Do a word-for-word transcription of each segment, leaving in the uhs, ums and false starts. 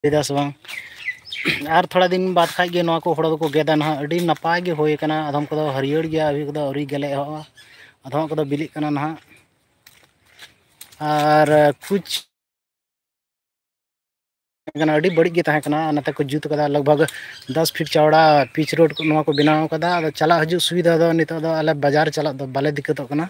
दस बांग और थोड़ा दिन बाद खाई गे को हड़ को गेदा ना अड़ी नपाय गे होय कना अधम को हरियर गया अभी को अरी गेले हो अधम को बिली कना ना और कुछ अड़ी बड़ी गे तहे कना नते को जुत कदा लगभग दस फीट चौड़ा पिच रोड को बनाव कदा चला हजू सुविधा दो नितो दो आले बाजार चला दो बाले दिक्कत कना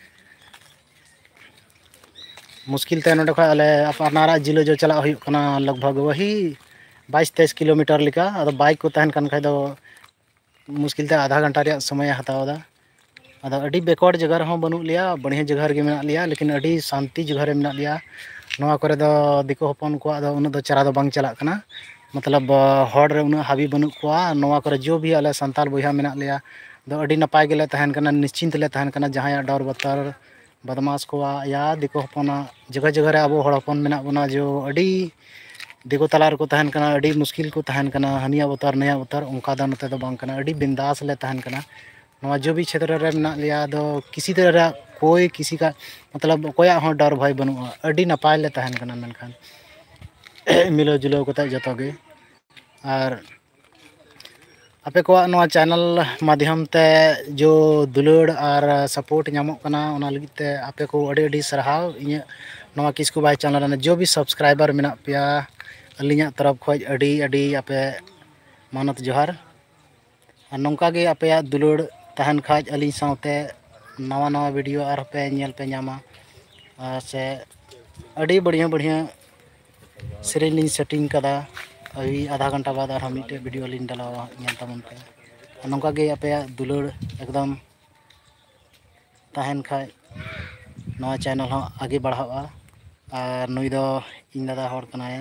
मुश्किल ते नोडे खा आले अपनारा जिले जो चला हुई कना लगभग वही बाईस तेईस किलोमीटर लिका अदो बाइक को तहन कन खाय दो मुश्किल ते आधा घंटा रे समय हतावदा अदो अड़ी बेकवर्ड जगह रहो बनु लिया बढ़िया जगह रे मेना लिया लेकिन अड़ी शांति जगह रे मेना लिया नवा करे दो दिको हपन को दो उन दो चरा दो बांग चला कना मतलब हॉड रे उन हावी बनु को नवा करे जो भी आले संताल बोया मेना लिया दो अड़ी नपाय गेले तहन कना निश्चिंत ले तहन कना जहां डर बतर बदमाश को या दिको हपना जगह जगह रे अब हड़ हपन मेना बना जो अड़ी दिको तलार को तहन कना अड़ी मुश्किल को तहन कना हनिया उतर नया उतर उनका दा नते दो बांग कना अड़ी बिंदास ले तहन कना नवा जो भी क्षेत्र रे मेना लिया दो किसी तरह कोई किसी का मतलब कोया हो डर भय बनुआ अड़ी नपाय ले तहन कना मेनखान मिलो जुलो कते जतो गे और आपे को नवा चैनल माध्यम ते जो दुलड़ और सपोर्ट नामो कना ओना लगी ते आपे को अड़ी अड़ी सराहाव इन नवा किसकु बाय चैनल जो भी सब्सक्राइबर मेना पिया अलिया तरफ खोज अड़ी अड़ी आपे मानत जोहार और नौका गे आपे दुलड़ तहन खाज अली साउते नवा नवा वीडियो और पे नेल पे नामा से अड़ी बढ़िया बढ़िया सेरेंज लिंग सेटिंग कदा अभी आधा घंटा बाद और मिट्टे वीडियो लिंग डालावा नेल तमन पे नौका गे आपे दुलड़ एकदम तहन खाज नवा चैनल हो आगे बढ़ावा और नुई दो इन दादा हर कनाय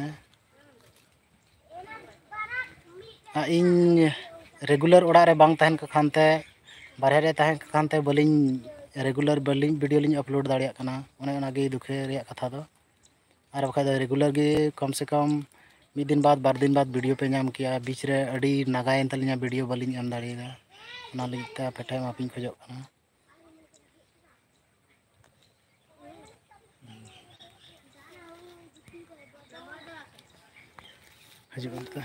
इन रेगुलर ओड़ा रे बांग तहन खानते बारहे रे तहन खानते बलिंग रेगुलर बलिंग वीडियो लिंग अपलोड दाड़िया कना ओने ओना गे दुखे रे कथा दो और बखा दो रेगुलर गे कम से कम मिद दिन बाद बार दिन बाद वीडियो पे नाम किया बीच रे अड़ी नागायन तलिया वीडियो बलिंग एम दाड़िया ओना लिते पेठे मापिंग खोजो कना हजूता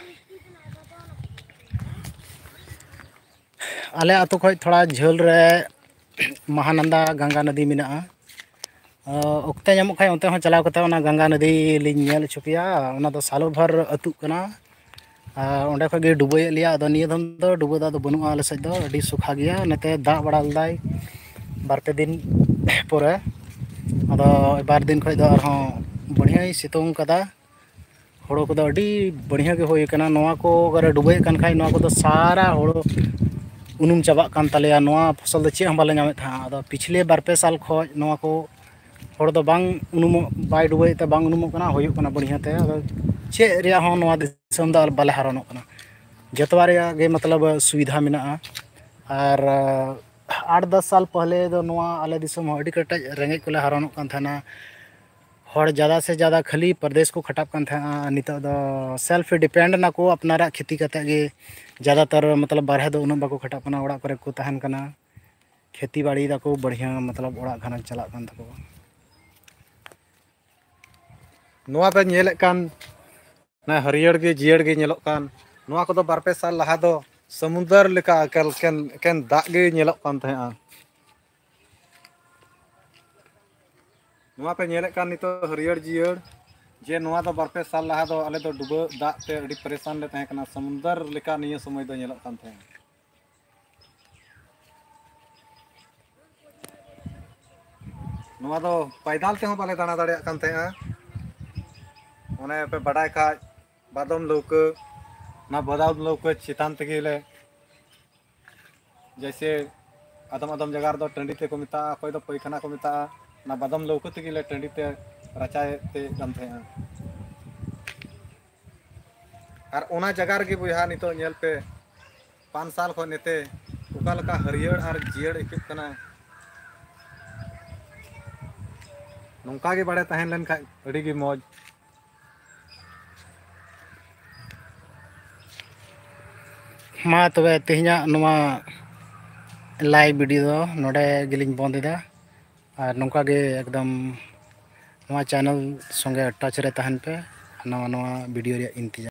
आले आतो खो थोड़ा झोल रे महानंदा गंगा नदी मेना ओक्ते नामो खाय ओते हो चलाव कता ओना गंगा नदी लिंग नेल छुपिया ओना दो सालो भर अतु कना ओंडे खगे डुबोय लिया अदो निया दम दो डुबो दा दो बनु आले सज दो अडी सुखा गया नते दा बड़ा लदाय बारपे दिन पोरे अदो बार दिन खय दो आरो बढ़िया सितोंग कदा हड़ो को अड़ी बढ़िया के होय कना नवा को अगर डुबोय कन खाय नवा को दो सारा हड़ो उनुम चाबा कान तलेया नवा फसल दो चे हम बाले नामे था अदो पिछले बारपे साल खय नवा को हड़ दो बांग उनुम बाय डुबोय ते बांग उनुम कना होय कना बढ़िया ते अदो चे रिया हो नवा दिसम दा बाले हारनो कना जतवा रिया गे मतलब सुविधा मेना और आठ दस साल पहले दो नवा आले दिसम अड़ी कटा रेंगे कोले हारनो कान थाना हड़ ज़्यादा से ज़्यादा खाली प्रदेश को खटाप कान था नित दो सेल्फ डिपेंड ना को अपनारा खेती करते गे ज़्यादातर मतलब बारहे दो उन बाको खटाप कना ओड़ा करे को तहन कना खेती बाड़ी दा को बढ़िया मतलब ओड़ा घाना चला कान तको नवा पे नेले कान ना हरियर गे जियर गे नेलो कान नवा को दो बारपे साल लहा दो समुद्र लेका केल केन केन दाग गे नेलो कान था नवा पे नेले कान नितो हरियर जियर जे नवा दो बारपे साल लहा दो आले दो डुबो दाग ते अड़ी परेशान ले तहे कना समुद्र लेका निया समय दो नेलो कान थे नवा दो पैदल ते हो बाले दाना दाड़िया कान थे ओने पे बड़ाय का बादम लौक ना बदाम लौक चितान तगीले जैसे आदम आदम जगह दो टंडी ते को मिता कोई दो पैखाना को मिता ना बादम लौक तगीले टंडी ते रचाए ते कान थे और ओना जगह रे बुहा नितो नेल पे पाँच साल खो नेते ओका लका हरियर और जियर इकुत कना नौका गे बड़े तहन लेन खा अड़ी गे मौज मा तबे तेहना नवा लाइव वीडियो नोडे गिलिंग बंदेदा और नौका गे एकदम नवा चैनल संगे टच रे तहन पे नवा नवा वीडियो रे इंतजार।